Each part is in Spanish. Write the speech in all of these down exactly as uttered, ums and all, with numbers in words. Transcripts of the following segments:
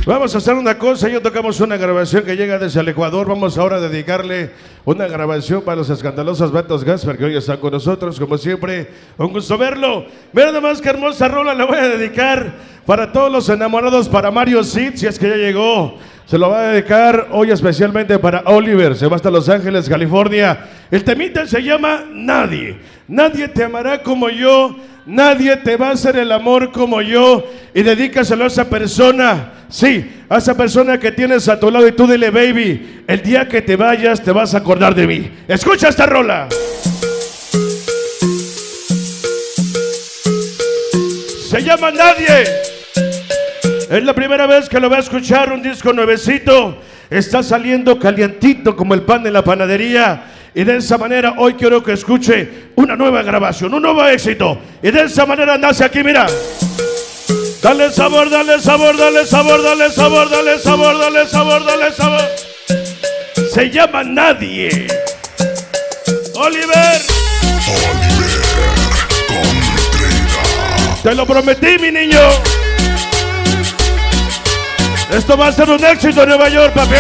Vamos a hacer una cosa, yo tocamos una grabación que llega desde el Ecuador. Vamos ahora a dedicarle una grabación para los escandalosos Betos Gasper que hoy están con nosotros, como siempre, un gusto verlo. Mira nada más que hermosa rola la voy a dedicar para todos los enamorados, para Mario Cid, si es que ya llegó. Se lo va a dedicar hoy especialmente para Oliver, se va hasta Los Ángeles, California. El temita se llama Nadie. Nadie te amará como yo, nadie te va a hacer el amor como yo. Y dedícaselo a esa persona, sí, a esa persona que tienes a tu lado. Y tú dile, baby, el día que te vayas te vas a acordar de mí. Escucha esta rola. Se llama Nadie. Es la primera vez que lo va a escuchar, un disco nuevecito. Está saliendo calientito como el pan de la panadería. Y de esa manera hoy quiero que escuche una nueva grabación, un nuevo éxito. Y de esa manera nace aquí, mira. Dale sabor, dale sabor, dale sabor, dale sabor, dale sabor, dale sabor, dale sabor. Se llama Nadie. Oliver. Oliver Contreras. Te lo prometí, mi niño. Esto va a ser un éxito en Nueva York, papi.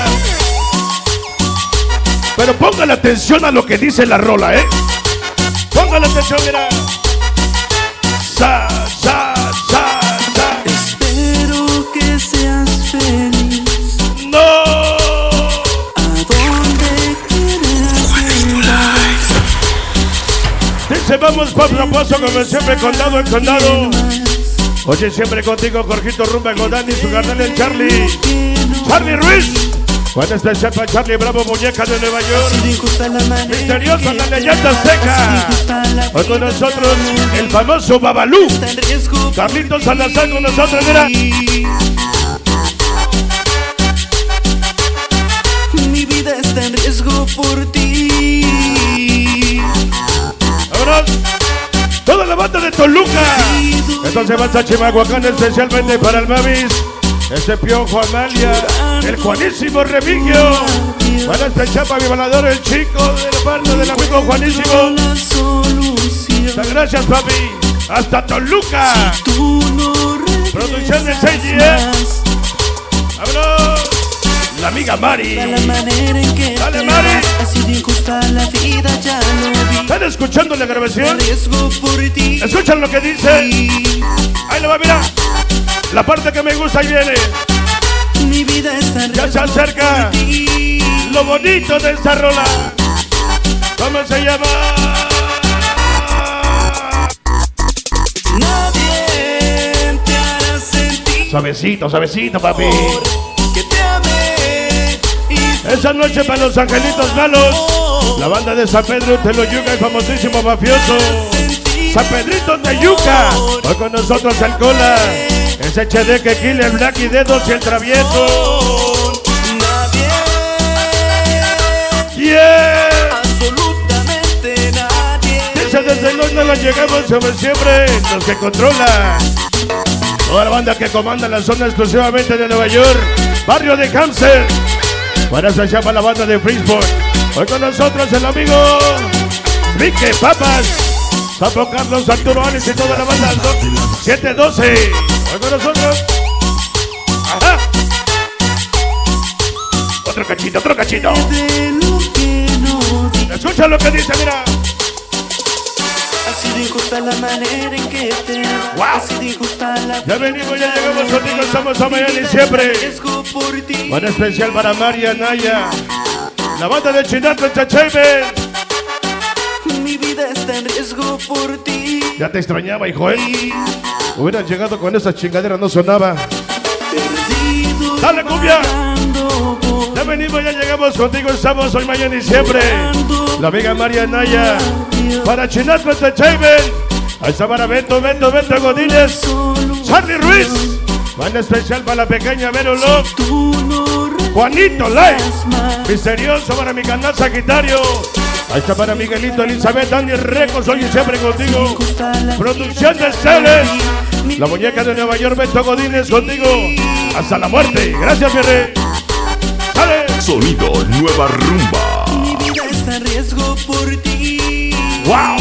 Pero póngale atención a lo que dice la rola, ¿eh? Póngale atención, mira. Sa, sa, sa, sa. Espero que seas feliz. No. ¿A dónde quieres llegar? Dice, vamos paso a paso, como siempre, condado en condado. Oye, siempre contigo, Jorgito Rumba, con Dani, su carnal el Charlie. Charlie Ruiz. Juan especial para Charlie Bravo, muñeca de Nueva York. Misteriosa, la leyenda seca. Hoy con nosotros, el famoso Babalú. Carlitos Salazar con nosotros, mira. Mi vida está en riesgo por ti. Vámonos. Toda la banda de Toluca. Entonces va a Chimahuacán, especialmente para el Mavis. Ese Piojo Amalia, el Juanísimo Remigio. Para este chapa mi balador, el chico del parte del amigo Juanísimo. Muchas gracias, papi. Hasta Toluca. Producción de seis diez. Vámonos. La amiga Mari. Dale, Mari. ¿Están escuchando la grabación? Escuchan lo que dice. Ahí lo va, mira. La parte que me gusta, ahí viene. Mi vida está en ya se acerca lo bonito de esta rola. ¿Cómo se llama? Nadie te hará sentir. Suavecito, suavecito, papi. Que te amé. Esa noche para los angelitos malos. La banda de San Pedro Teloyuca, el famosísimo mafioso San Pedrito de Yuca. Hoy con nosotros el Cola. Ese H D que Killer, Black y Dedos y el Travieso. Nadie. Yeah. Absolutamente nadie. Dice desde el norte nos llegamos como siempre, los que controlan. Toda la banda que comanda la zona exclusivamente de Nueva York. Barrio de Cáncer. Para esa llama la banda de Freeport. Hoy con nosotros el amigo Rique Papas. Sapo Carlos, Arturo Alex y toda la banda. siete doce. Hoy con nosotros. Ajá. Otro cachito, otro cachito. Escucha lo que dice, mira. Así de injusta la manera en que te vas. Wow. Así de injusta la. Ya venimos, ya llegamos contigo, estamos a Miami siempre. Buen especial para María Naya. La banda de Chinato Entertainment. Mi vida está en riesgo por ti. Ya te extrañaba, hijo, ¿eh? Hubieran llegado con esas chingaderas, no sonaba. Perdido. ¡Dale, cumbia! Ya venimos, ya llegamos contigo, estamos hoy, mañana y siempre. La amiga María Naya. Para Chinato Entertainment. Ahí está para Beto, Beto, Beto Godínez. Charlie Ruiz. Banda especial para la pequeña Vero Love. Juanito Live. Misterioso para mi canal Sagitario. Ahí está para Miguelito, Elizabeth, Dani Recos, hoy y siempre contigo. Producción de Celes. La muñeca de Nueva York, Beto Godínez, contigo. Hasta la muerte. Gracias, mi rey. ¡Dale! Sonido Nueva Rumba. Mi vida está en riesgo por ti. ¡Wow!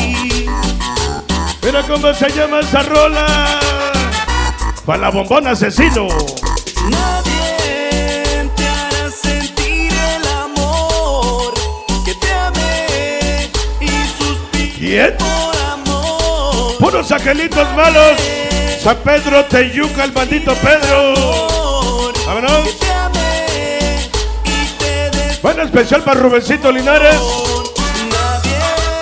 Mira cómo se llama esa rola. Para la bombona asesino. Nadie te hará sentir el amor que te amé y suspiré ¿Quién? por amor. Puros angelitos malos. San Pedro, Teyuca, el maldito Pedro. Vámonos. Que te amé y te des Bueno, especial para Rubencito Linares. nadie.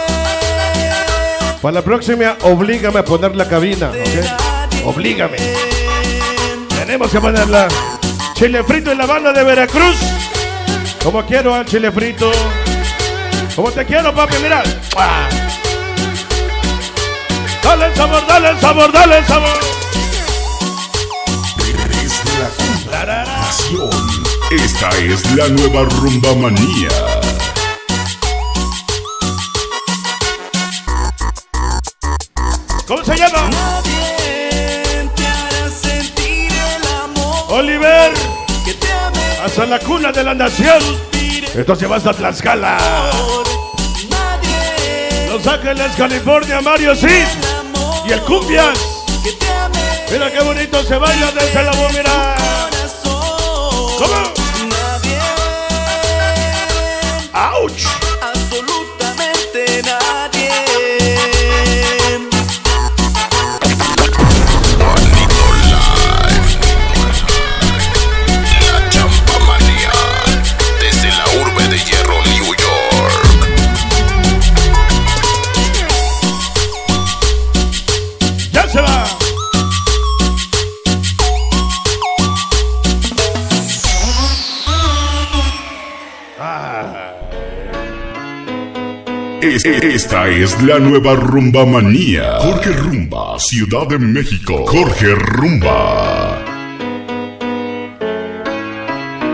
Para la próxima, oblígame a poner la cabina, ¿ok? Oblígame. Tenemos que ponerla. Chile frito en la banda de Veracruz. Como quiero al chile frito. Como te quiero, papi, mira. ¡Mua! Dale el sabor, dale el sabor, dale el sabor. Es la pasión. Esta es la nueva rumba manía. ¿Cómo se llama? Nadie te hará sentir el amor Oliver. que te amé. Hasta la cuna de la nación. Esto se va hasta Tlaxcala. Nadie Los Ángeles, California, Mario Cid. Y el Cumbias. que te amé. Mira qué bonito se baila desde la voz, mira. Corazón. ¿Cómo? Nadie, ¡Auch! absolutamente nadie. Juanito Live. La champa manía. Desde la urbe de hierro, New York. ¡Ya se va! Es- Esta es la nueva rumba manía. Jorge Rumba, Ciudad de México. Jorge Rumba.